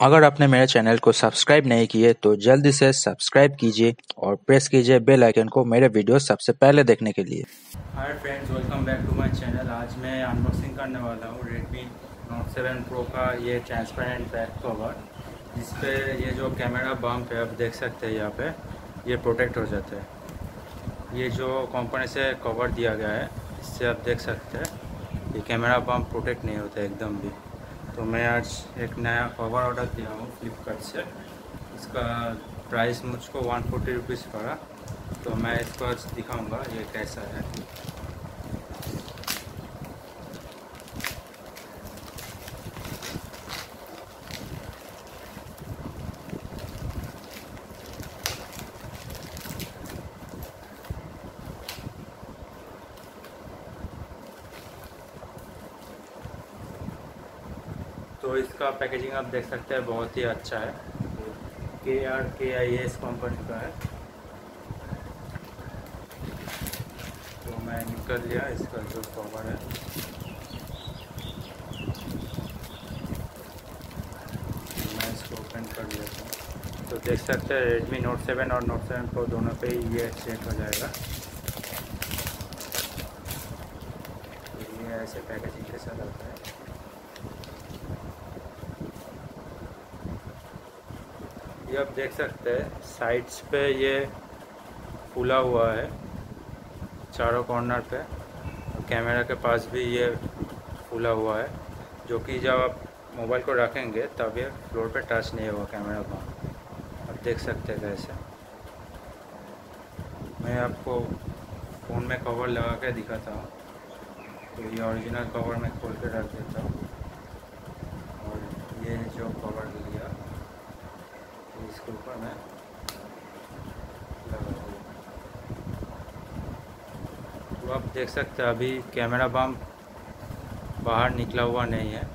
अगर आपने मेरे चैनल को सब्सक्राइब नहीं किए तो जल्दी से सब्सक्राइब कीजिए और प्रेस कीजिए बेल आइकन को मेरे वीडियो सबसे पहले देखने के लिए। Hi friends, welcome back to my channel. आज मैं अनबॉक्सिंग करने वाला हूँ Redmi Note 7 Pro का ये ट्रांसपेरेंट बैक कवर, जिस पे ये जो कैमरा बम्प है आप देख सकते हैं, यहाँ पे ये प्रोटेक्ट हो जाते हैं। ये जो कंपनी से कवर दिया गया है इससे आप देख सकते हैं ये कैमरा बम्प प्रोटेक्ट नहीं होता एकदम भी। तो मैं आज एक नया कवर ऑर्डर किया हूँ फ्लिपकार्ट से। इसका प्राइस मुझको 140 रुपीज़ पड़ा। तो मैं इसको आज दिखाऊंगा ये कैसा है। तो इसका पैकेजिंग आप देख सकते हैं, बहुत ही अच्छा है। KRKIS कंपनी का है। तो मैं निकल लिया इसका जो कवर है। मैं इसको ओपन कर लेता हूँ। तो देख सकते हैं Redmi Note 7 और Note 7 Pro दोनों पे ही ये सेट हो जाएगा। तो ये ऐसे पैकेजिंग के साथ आता है। ये आप देख सकते हैं साइड्स पे ये फूला हुआ है चारों कॉर्नर पे, और कैमरा के पास भी ये फूला हुआ है, जो कि जब आप मोबाइल को रखेंगे तब ये फ्लोर पे टच नहीं होगा कैमरा को। आप देख सकते हैं कैसे। मैं आपको फ़ोन में कवर लगा के दिखाता हूँ। तो ये ओरिजिनल कवर मैं खोल के रख देता हूँ, और ये जो कवर लिया इसके ऊपर मैं लगा दूँ। तो आप देख सकते हैं अभी कैमरा बम्प बाहर निकला हुआ नहीं है।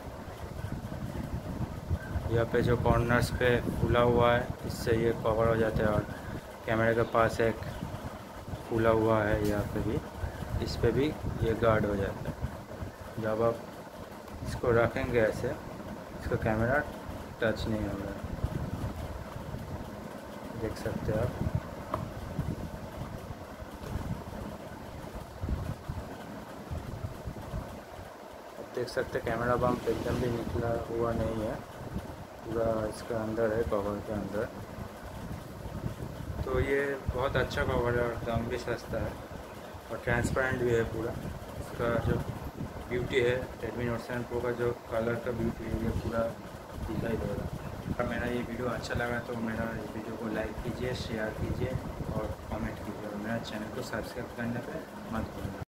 यहाँ पे जो कॉर्नर्स पे फूला हुआ है इससे ये कवर हो जाता है, और कैमरे के पास एक फूला हुआ है यहाँ पे भी, इस पे भी ये गार्ड हो जाता है। जब आप इसको रखेंगे ऐसे, इसका कैमरा टच नहीं होगा। देख सकते हैं आप। देख सकते हैं कैमरा बम्प एकदम भी निकला हुआ नहीं है, पूरा इसके अंदर है, कवर के अंदर। तो ये बहुत अच्छा कवर है और दाम भी सस्ता है और ट्रांसपेरेंट भी है पूरा। इसका जो ब्यूटी है Redmi Note 7 Pro का जो कलर का ब्यूटी है ये पूरा दिखाई दे रहा है। अगर मेरा ये वीडियो अच्छा लगा तो मेरा इस वीडियो को लाइक कीजिए, शेयर कीजिए और कमेंट कीजिए, और मेरा चैनल को सब्सक्राइब करने पे मत भूलना।